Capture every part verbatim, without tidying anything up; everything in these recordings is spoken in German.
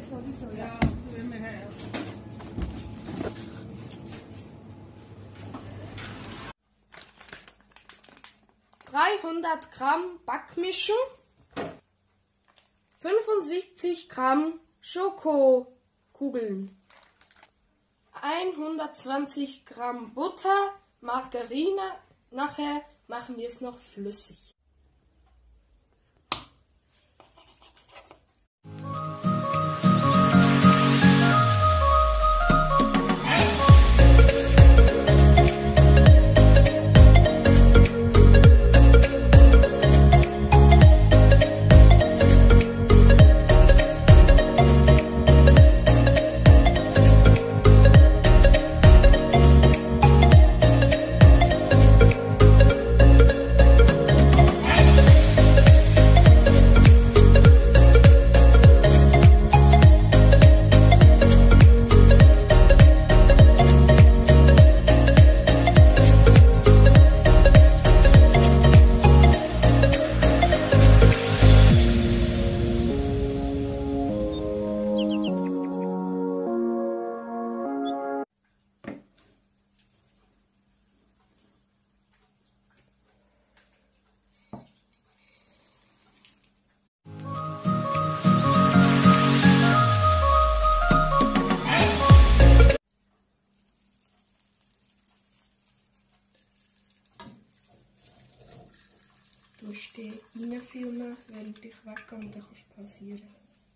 sowieso, ja. Ja, so immer her. dreihundert Gramm Backmischung, fünfundsiebzig Gramm Schokokugeln, hundertzwanzig Gramm Butter, Margarine, nachher machen wir es noch flüssig. Du stehst reinfilmen, während ich weggehe und dann kannst du pausieren.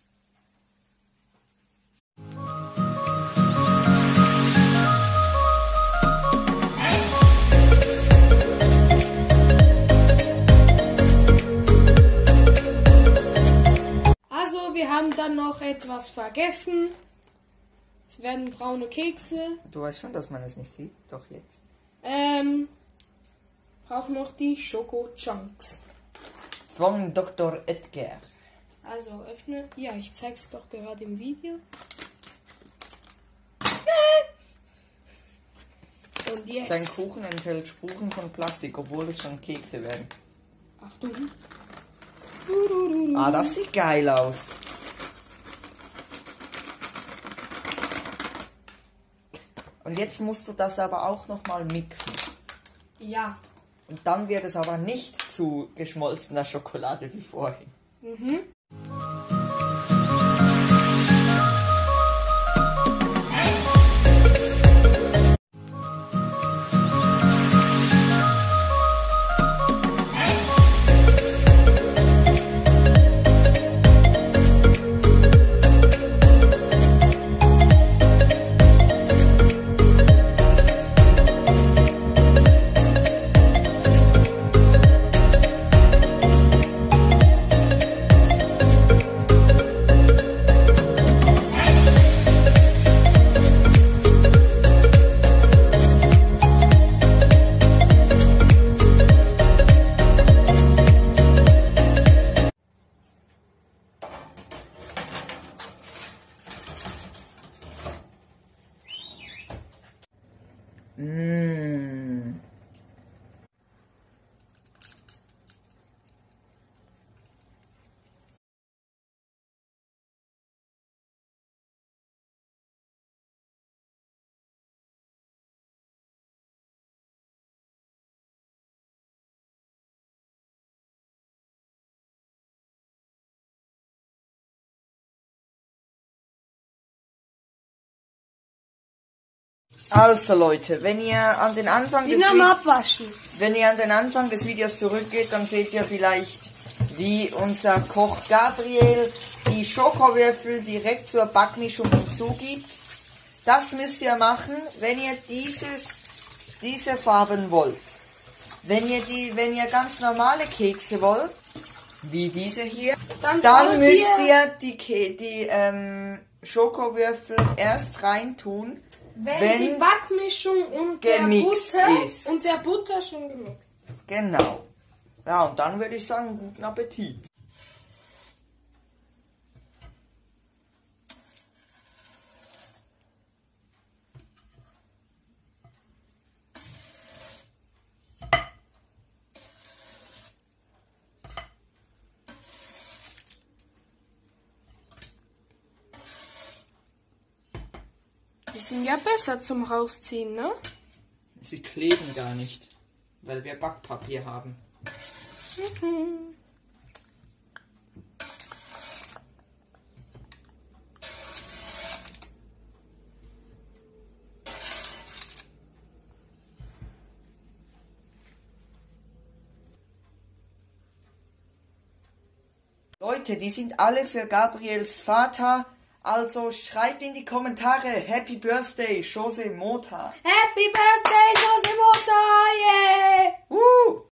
Also, wir haben dann noch etwas vergessen. Es werden braune Kekse. Du weißt schon, dass man es nicht sieht, doch jetzt. Ähm, brauchen noch die Schoko-Chunks. Von Doktor Edgar. Also öffne. Ja, ich zeig's doch gerade im Video. Und jetzt. Dein Kuchen enthält Spuren von Plastik, obwohl es schon Kekse werden. Achtung. Ah, das sieht geil aus. Und jetzt musst du das aber auch nochmal mixen. Ja. Und dann wird es aber nicht zu geschmolzener Schokolade wie vorhin. Mhm. Mmh. Also Leute, wenn ihr an den Anfang Die des Namen Vi- abwaschen. wenn ihr an den Anfang des Videos zurückgeht, dann seht ihr vielleicht, wie unser Koch Gabriel die Schokowürfel direkt zur Backmischung hinzugibt. Das müsst ihr machen, wenn ihr dieses, diese Farben wollt. Wenn ihr die, wenn ihr ganz normale Kekse wollt, wie diese hier, Dann, dann sollt müsst ihr, ihr die, Ke- die ähm, Schokowürfel erst reintun, wenn, wenn die Backmischung und der gemixt Butter ist. und der Butter schon gemixt. Genau. Ja, und dann würde ich sagen, guten Appetit. sind ja besser zum Rausziehen, ne? Sie kleben gar nicht, weil wir Backpapier haben. Mhm. Leute, die sind alle für Gabriels Vater. Also schreibt in die Kommentare Happy Birthday, Jose Mota. Happy Birthday, Jose Mota, yeah! Uh!